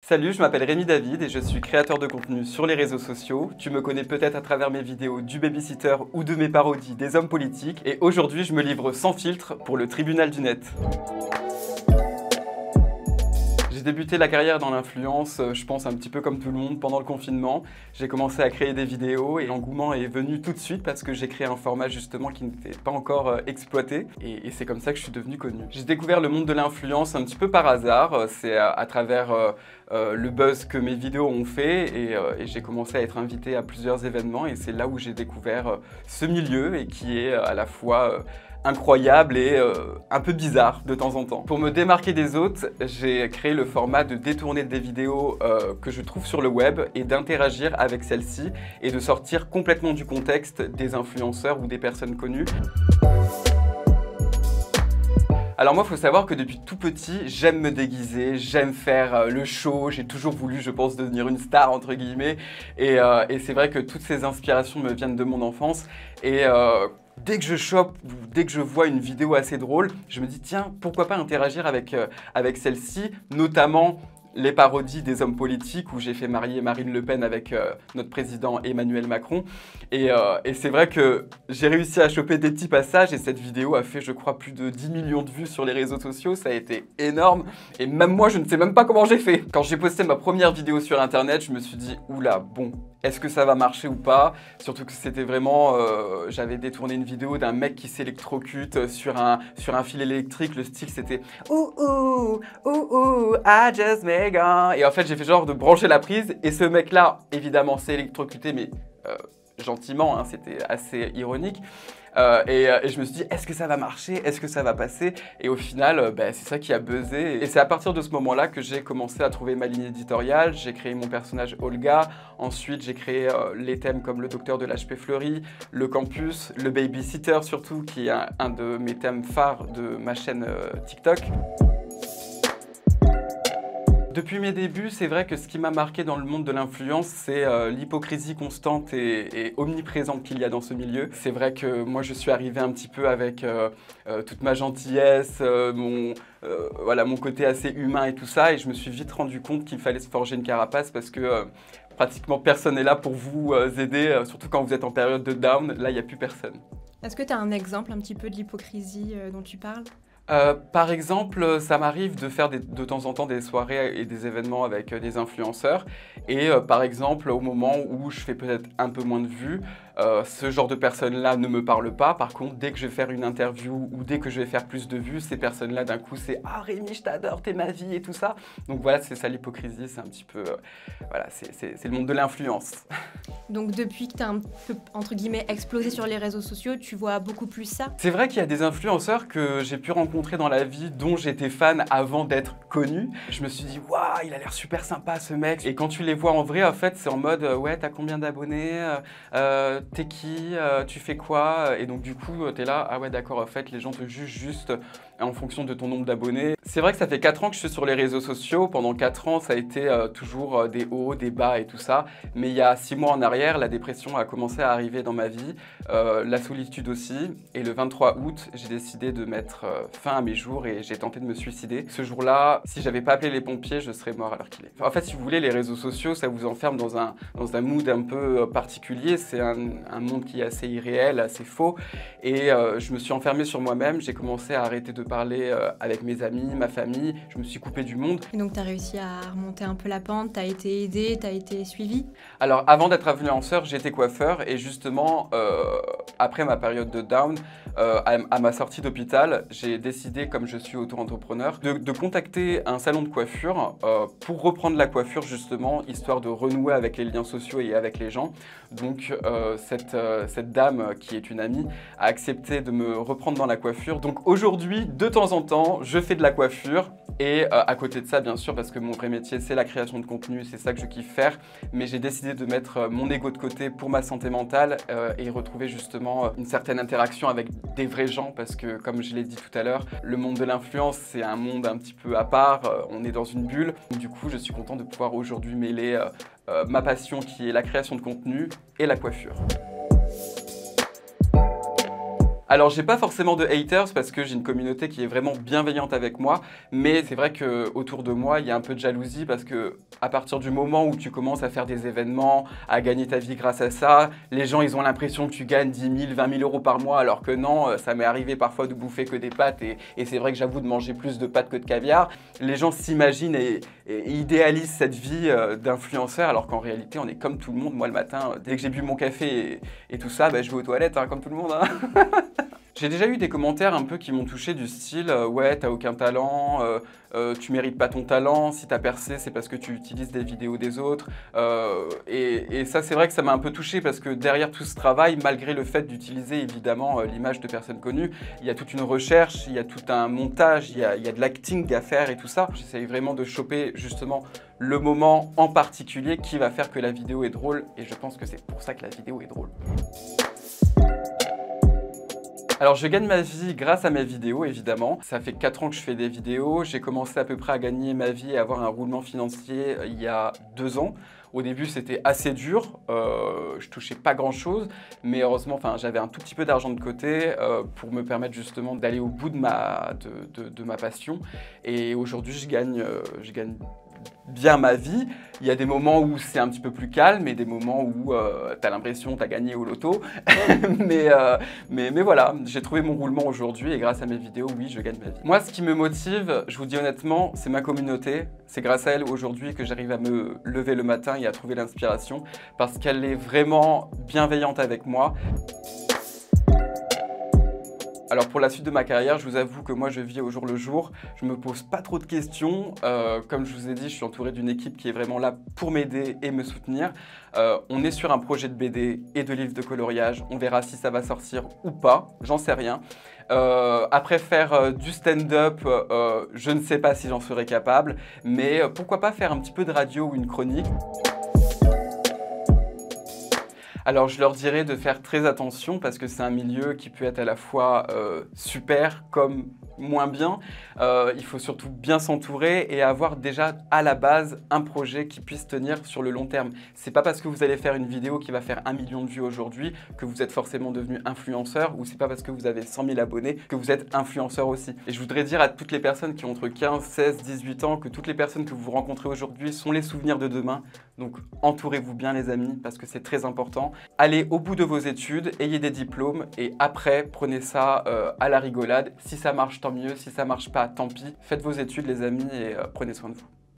Salut, je m'appelle Rémi David et je suis créateur de contenu sur les réseaux sociaux. Tu me connais peut-être à travers mes vidéos du babysitter ou de mes parodies des hommes politiques. Et aujourd'hui, je me livre sans filtre pour le tribunal du net. J'ai débuté la carrière dans l'influence, je pense un petit peu comme tout le monde, pendant le confinement. J'ai commencé à créer des vidéos et l'engouement est venu tout de suite parce que j'ai créé un format justement qui n'était pas encore exploité et c'est comme ça que je suis devenu connu. J'ai découvert le monde de l'influence un petit peu par hasard, c'est à travers le buzz que mes vidéos ont fait et j'ai commencé à être invité à plusieurs événements et c'est là où j'ai découvert ce milieu et qui est à la fois incroyable et un peu bizarre de temps en temps. Pour me démarquer des autres, j'ai créé le format de détourner des vidéos que je trouve sur le web et d'interagir avec celles-ci et de sortir complètement du contexte des influenceurs ou des personnes connues. Alors moi, il faut savoir que depuis tout petit, j'aime me déguiser, j'aime faire le show, j'ai toujours voulu, je pense, devenir une star, entre guillemets, et c'est vrai que toutes ces inspirations me viennent de mon enfance, et dès que je chope ou dès que je vois une vidéo assez drôle, je me dis tiens, pourquoi pas interagir avec celle-ci, notamment les parodies des hommes politiques où j'ai fait marier Marine Le Pen avec notre président Emmanuel Macron. Et c'est vrai que j'ai réussi à choper des petits passages et cette vidéo a fait, je crois, plus de 10 millions de vues sur les réseaux sociaux. Ça a été énorme et même moi, je ne sais même pas comment j'ai fait. Quand j'ai posté ma première vidéo sur Internet, je me suis dit « Oula, bon, est-ce que ça va marcher ou pas ?» Surtout que c'était vraiment... j'avais détourné une vidéo d'un mec qui s'électrocute sur un fil électrique. Le style, c'était « Ouh, ouh, ouh, ouh, I just made it. » Et en fait, j'ai fait genre de brancher la prise. Et ce mec-là, évidemment, s'est électrocuté, mais gentiment, hein, c'était assez ironique. Et je me suis dit, est-ce que ça va marcher? Est-ce que ça va passer? Et au final, c'est ça qui a buzzé. Et c'est à partir de ce moment-là que j'ai commencé à trouver ma ligne éditoriale. J'ai créé mon personnage Olga. Ensuite, j'ai créé les thèmes comme le docteur de l'HP Fleury, le campus, le babysitter surtout, qui est un de mes thèmes phares de ma chaîne TikTok. Depuis mes débuts, c'est vrai que ce qui m'a marqué dans le monde de l'influence, c'est l'hypocrisie constante et omniprésente qu'il y a dans ce milieu. C'est vrai que moi, je suis arrivé un petit peu avec toute ma gentillesse, mon côté assez humain et tout ça, et je me suis vite rendu compte qu'il fallait se forger une carapace parce que pratiquement personne n'est là pour vous aider, surtout quand vous êtes en période de down, là, il n'y a plus personne. Est-ce que tu as un exemple un petit peu de l'hypocrisie dont tu parles ? Par exemple, ça m'arrive de faire de temps en temps des soirées et des événements avec des influenceurs et par exemple au moment où je fais peut-être un peu moins de vues, ce genre de personnes-là ne me parlent pas. Par contre, dès que je vais faire une interview ou dès que je vais faire plus de vues, ces personnes-là d'un coup c'est « Ah Rémi, je t'adore, t'es ma vie » et tout ça. Donc voilà, c'est ça l'hypocrisie, c'est un petit peu... voilà, c'est le monde de l'influence. Donc depuis que tu as un peu, entre guillemets, explosé sur les réseaux sociaux, tu vois beaucoup plus ça? C'est vrai qu'il y a des influenceurs que j'ai pu rencontrer dans la vie dont j'étais fan avant d'être connu. Je me suis dit « Waouh, il a l'air super sympa ce mec » et quand tu les vois en vrai, en fait, c'est en mode « Ouais, t'as combien d'abonnés? T'es qui? Tu fais quoi ?» Et donc du coup, t'es là « Ah ouais, d'accord, en fait, les gens te jugent juste en fonction de ton nombre d'abonnés. » C'est vrai que ça fait 4 ans que je suis sur les réseaux sociaux. Pendant 4 ans, ça a été toujours des hauts, des bas et tout ça. Mais il y a 6 mois en arrière, la dépression a commencé à arriver dans ma vie, la solitude aussi. Et le 23 août, j'ai décidé de mettre fin à mes jours et j'ai tenté de me suicider. Ce jour-là, si j'avais pas appelé les pompiers, je serais mort à l'heure qu'il est. En fait, si vous voulez, les réseaux sociaux, ça vous enferme dans un mood un peu particulier. C'est un monde qui est assez irréel, assez faux. Et je me suis enfermé sur moi-même. J'ai commencé à arrêter de parler avec mes amis, ma famille. Je me suis coupé du monde. Et donc, tu as réussi à remonter un peu la pente, tu as été aidé, tu as été suivi? Alors, avant d'être influenceur, j'étais coiffeur. Et justement, après ma période de down, à ma sortie d'hôpital, j'ai décidé, comme je suis auto-entrepreneur, de contacter un salon de coiffure pour reprendre la coiffure justement, histoire de renouer avec les liens sociaux et avec les gens. Donc cette dame, qui est une amie, a accepté de me reprendre dans la coiffure. Donc aujourd'hui, de temps en temps, je fais de la coiffure. Et à côté de ça, bien sûr, parce que mon vrai métier, c'est la création de contenu, c'est ça que je kiffe faire. Mais j'ai décidé de mettre mon ego de côté pour ma santé mentale et retrouver justement une certaine interaction avec des vrais gens. Parce que, comme je l'ai dit tout à l'heure, le monde de l'influence, c'est un monde un petit peu à part. On est dans une bulle. Du coup, je suis content de pouvoir aujourd'hui mêler ma passion qui est la création de contenu et la coiffure. Alors j'ai pas forcément de haters parce que j'ai une communauté qui est vraiment bienveillante avec moi, mais c'est vrai que autour de moi il y a un peu de jalousie parce que à partir du moment où tu commences à faire des événements, à gagner ta vie grâce à ça, les gens ils ont l'impression que tu gagnes 10 000, 20 000 euros par mois alors que non, ça m'est arrivé parfois de bouffer que des pâtes et c'est vrai que j'avoue de manger plus de pâtes que de caviar. Les gens s'imaginent et idéalisent cette vie d'influenceur alors qu'en réalité on est comme tout le monde. Moi le matin, dès que j'ai bu mon café et tout ça, bah, je vais aux toilettes hein, comme tout le monde. Hein. J'ai déjà eu des commentaires un peu qui m'ont touché du style ouais t'as aucun talent, tu mérites pas ton talent, si t'as percé c'est parce que tu utilises des vidéos des autres et ça c'est vrai que ça m'a un peu touché parce que derrière tout ce travail, malgré le fait d'utiliser évidemment l'image de personnes connues, il y a toute une recherche, il y a tout un montage, il y a de l'acting à faire et tout ça. J'essaye vraiment de choper justement le moment en particulier qui va faire que la vidéo est drôle et je pense que c'est pour ça que la vidéo est drôle. Alors je gagne ma vie grâce à mes vidéos évidemment. Ça fait 4 ans que je fais des vidéos. J'ai commencé à peu près à gagner ma vie et avoir un roulement financier il y a 2 ans. Au début c'était assez dur, je touchais pas grand chose, mais heureusement j'avais un tout petit peu d'argent de côté pour me permettre justement d'aller au bout de ma passion. Et aujourd'hui je gagne bien ma vie. Il y a des moments où c'est un petit peu plus calme et des moments où tu as l'impression que tu as gagné au loto. mais voilà, j'ai trouvé mon roulement aujourd'hui et grâce à mes vidéos, oui, je gagne ma vie. Moi, ce qui me motive, je vous dis honnêtement, c'est ma communauté. C'est grâce à elle aujourd'hui que j'arrive à me lever le matin et à trouver l'inspiration parce qu'elle est vraiment bienveillante avec moi. Alors pour la suite de ma carrière, je vous avoue que moi je vis au jour le jour, je me pose pas trop de questions, comme je vous ai dit, je suis entouré d'une équipe qui est vraiment là pour m'aider et me soutenir. On est sur un projet de BD et de livre de coloriage, on verra si ça va sortir ou pas, j'en sais rien. Après faire du stand-up, je ne sais pas si j'en serai capable, mais pourquoi pas faire un petit peu de radio ou une chronique. Alors je leur dirais de faire très attention parce que c'est un milieu qui peut être à la fois super comme moins bien. Il faut surtout bien s'entourer et avoir déjà à la base un projet qui puisse tenir sur le long terme. C'est pas parce que vous allez faire une vidéo qui va faire 1 million de vues aujourd'hui que vous êtes forcément devenu influenceur ou c'est pas parce que vous avez 100 000 abonnés que vous êtes influenceur aussi. Et je voudrais dire à toutes les personnes qui ont entre 15, 16, 18 ans que toutes les personnes que vous rencontrez aujourd'hui sont les souvenirs de demain. Donc entourez-vous bien les amis parce que c'est très important. Allez au bout de vos études, ayez des diplômes et après prenez ça à la rigolade. Si ça marche tant mieux, si ça marche pas tant pis. Faites vos études les amis et prenez soin de vous.